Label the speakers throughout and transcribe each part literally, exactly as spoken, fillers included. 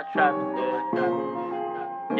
Speaker 1: my trap, yeah.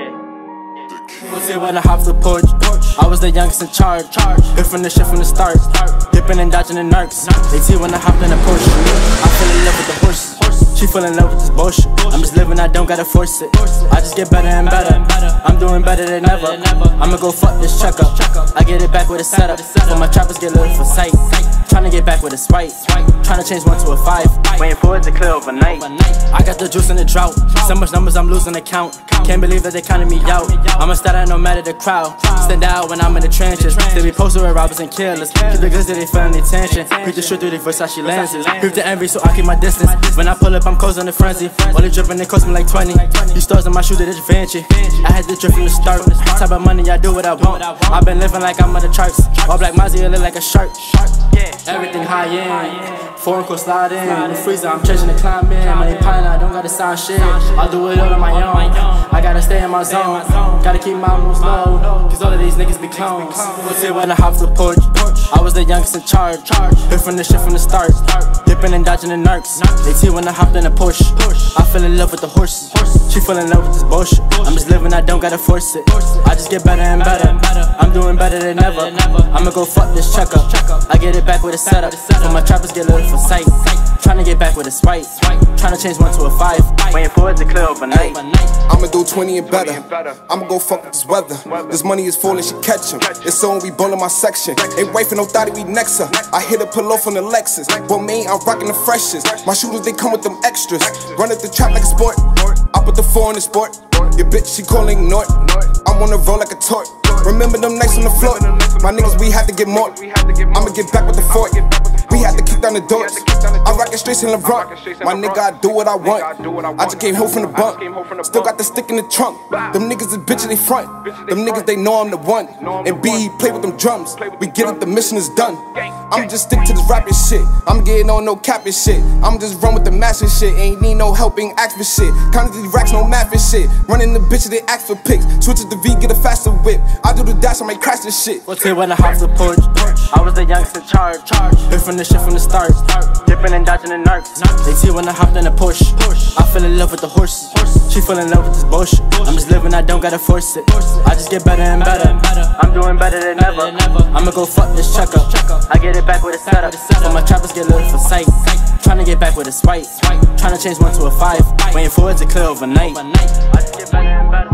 Speaker 1: Yeah. Was it when I hopped the porch? I was the youngest in charge. Good from the shit from the start. Dipping and dodging the narcs. They see when I hopped in the Porsche. I fell in love with the horse. She fell in love with this bullshit. I'm just living, I don't gotta force it. I just get better and better. I'm doing better than ever. I'ma go fuck this checkup. I get it back with a setup. When my trappers get little for sight. Tryna get back with a swipe. Tryna change one to a five. Waiting for it to clear overnight. I got the juice in the drought. So much numbers I'm losing the count. Can't believe that they counted me out. I'ma stand out no matter the crowd. Stand out when I'm in the trenches. They be posted with robbers and killers. Keep the glizzy, they feeling the tension. Preach the shit through the Versace lenses. Creep the envy so I keep my distance. When I pull up I'm causing a frenzy. Only dripping it cost me like twenty. These stars in my shoe, they just Vinci. I had to drip from the start. Type of money I do what I want. I've been living like I'm on the charts. All black Mazzy, look like a shark. Everything high end, foreign coast slide in. In the freezer, I'm chasing the climb in. Money pine, I don't gotta sign shit. I'll do it all on my own. I gotta stay in my zone. Gotta keep my moves low, cause all of these niggas be clones. Was it when I hopped the porch? I was the youngest in charge. Hit from the shit from the start. Dipping and dodging the narcs. They see when I hopped in a Porsche. I fell in love with the horses. She fell in love with this bullshit. I'm just living, I don't gotta force it. I just get better and better. I'm doing better than ever. I'ma go fuck this checkup. I get it back with a setup. When my trappers get little for sight. Tryna get back with a swipe. Tryna change one to a five. Waiting for it to clear overnight.
Speaker 2: I'ma do twenty and better. I'ma go fuck with this weather. This money is falling, she catch him. It's on, we ballin' my section. Ain't wifing no thotty, we next her. I hit a pillow from the Lexus. But me, I'm rockin' the freshest. My shooters, they come with them extras. Run at the trap like a sport. I put the four in the sport. Your bitch, she calling Nort. I'm on the roll like a tort. Remember them nights on the floor? My niggas, we had to get more. I'ma get back with the fort. We had to kick down the doors. I rock it straight in LeBron. My nigga, I do what I want. I just came home from the bump. Still got the stick in the trunk. Them niggas is bitch in they front. Them niggas, they know I'm the one. And B, play with them drums. We get it, the mission is done. I'm just stick to this rapping shit. I'm getting on no capping shit. I'm just run with the master shit. Ain't need no help, ain't ask for shit. Counting these racks, no math and shit. Running the bitches, they ask for pics. Switches the V, get a faster whip. I do the dash, I might crash this shit.
Speaker 1: What's it when I hopped the porch? I was the youngest in charge. Hit from the shit from the start. Dipping and dodging the narcs. They see when I hopped in a Porsche. I fell in love with the horses. She fell in love with this bullshit. I'm just living, I don't gotta force it. I just get better and better. I'm doing better than ever. I'ma go fuck this checkup. I get it back with a setup. When my trappers get little for sight. Tryna get back with a swipe. Tryna change one to a five. Waiting for it to clear overnight. I just get better and better.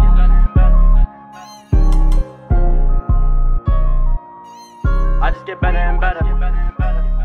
Speaker 1: I just get better and better.